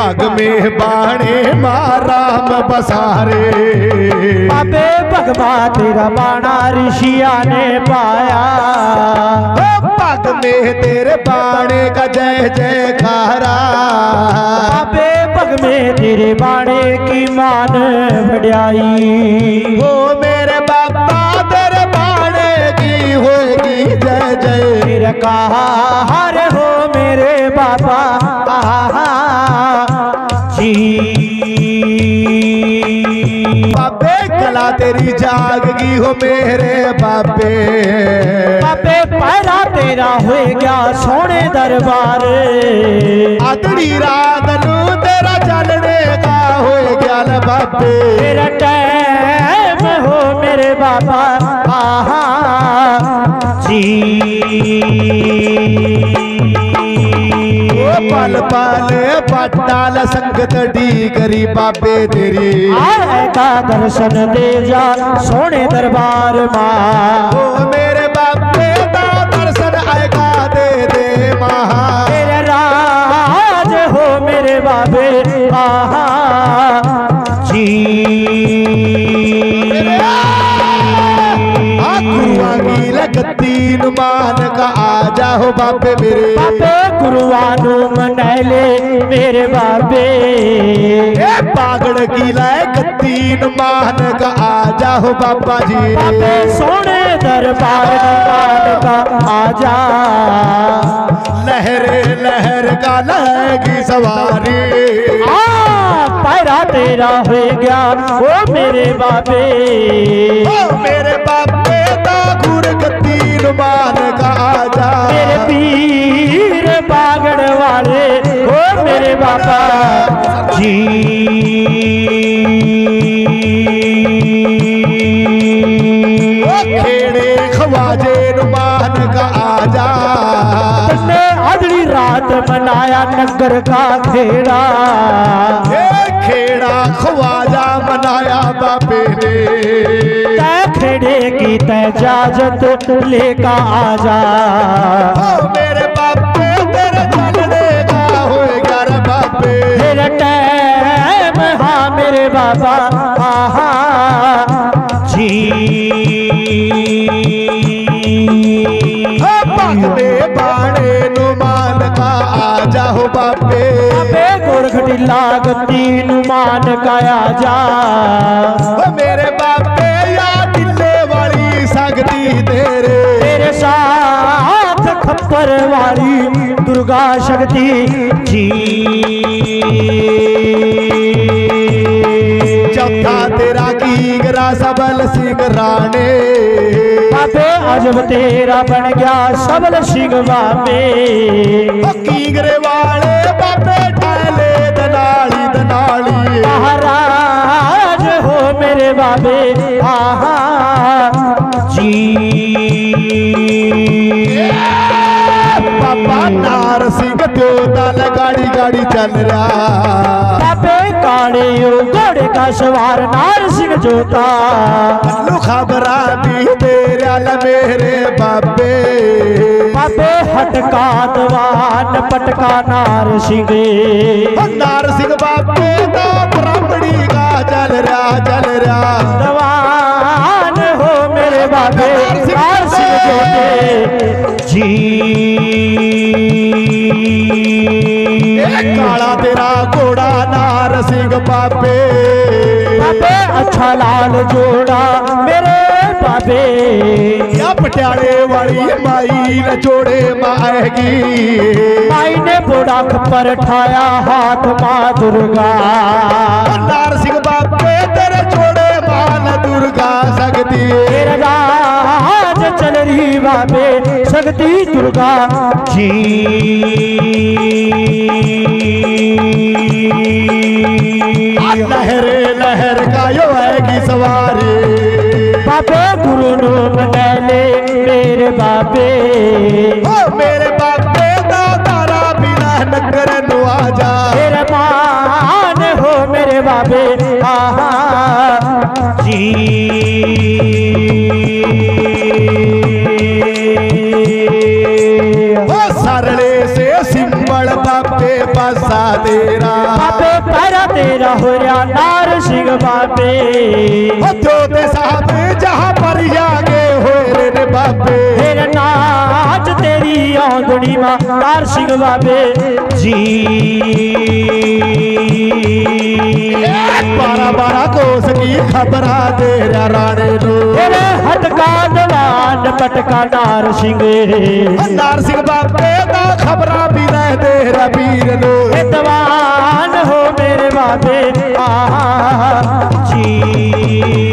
पग में बाणे माराम बसारे। बाबे भगवा तेरा बाणा ऋषिया ने पाया। पग में तेरे बाणे का जय जयकारा। बाबे पग में तेरे बाणे की मान बढ़ाई। हो मेरे बाबा तेरे बाणे की होगी जय जय। फिर कहा हरे हो मेरे बाबा जी। बाबे कला तेरी जागगी हो मेरे बाबे। बाबे पैरा तेरा हो गया सोने दरबार। आदड़ी रात नू तेरा चलने का हो गया न बाबे। तेरा टाइम हो मेरे बाबा जी। पल पल पटाल संगत डी करी बाबे तेरी। आएगा दर्शन दे जा सोने दरबार माँ। ओ मेरे बाबे का दर्शन आएगा दे दे माँ। तेरे राज हो मेरे बाबे जी। तीन मान का आ जाओ बाबे मेरे। बाबे गुरुवानू मनैले मेरे बाबे। पागड़ की लायक तीन मान का आ जाओ बाबा जी। बाबे सोने दरबार का आजा। लहरे लहर का लगी सवारी। पैरा तेरा हो गया ओ मेरे बाबे। ओ मेरे बाबे दा गुर तीन मान का आजा। मेरे पीर बागड़ वाले ओ मेरे बाबा जी। खेड़े खवाजे नुमान का आजा। तुमने अगली रात मनाया नगर का खेड़ा। खेड़ा खवाजा मनाया बाबे ने। तै खेड़े की तजाजत लेका आजा। ओ मेरे बाबे तेरे चलने का हो गया रे बाबे। तेरा टाइम हाँ मेरे बाबा जी। पगले बाणे नुमान का आ जाओ बाबे। बाबे गोरखटी लागती नुमान का आजा। मेरे बाबे या दिल्ले वाली सकती तेरे। तेरे साथ खप्पर वाली दुर्गा शक्ति जी। चौथा तेरा कीगरा सबल सिंह राणे। बाबे अजब तेरा बन गया सबल सिंह बाबे। कीगरे वाले बाबे ठाले दनाली दनाली। महाराज हो मेरे बाबे जी। बाबा नार सिंह द्योता गाड़ी गाड़ी चल रहा। बाबे काले घोड़े का सवार नार सिंह जोता। खबरा भी तेरा मेरे बाबे। बाबे हटका दवान पटका नार सिंह। नार सिंह बाबे का ब्राह्मणी का चल रहा दवान हो मेरे बाबे नार सिंह जोते जी। काला तेरा घोड़ा नार सिंह बाबे। बाबे अच्छा लाल जोड़ा मेरे बाबे। या पटियाले वाली माई न जोड़े माएगी। माई ने बोड़ा खप्पर ठाया हाथ माँ दुर्गा। नार सिंह बाबे तेरे जोड़े मान दुर्गा शक्ति। तेरा राज चल रही बाबे शक्ति दुर्गा जी। लहरे लहर का यो आएगी सवारी। बाबे गुरु नु मनैले मेरे बाबे। ओ मेरे बाबे दा तारा बिना नगर नु आजा। मेरे मान हो मेरे बाबे जी। ओ सरले से सिंबल बाबे बसा तेरा बाबे पैरा तेरा हो रहा नार सिंह बाबे जोते साहब जहाँ पर आगे हो रे बाबे फिर नाच तेरी आंगड़ी मां नार सिंह बाबे जी 12 कोस की खबरा दे राणे नो तेरे हटका दवान पटका नार सिंह नार सिंह बाबे दा खबरा भी रह दे रबीर नो दवान हो मेरे बाबे जी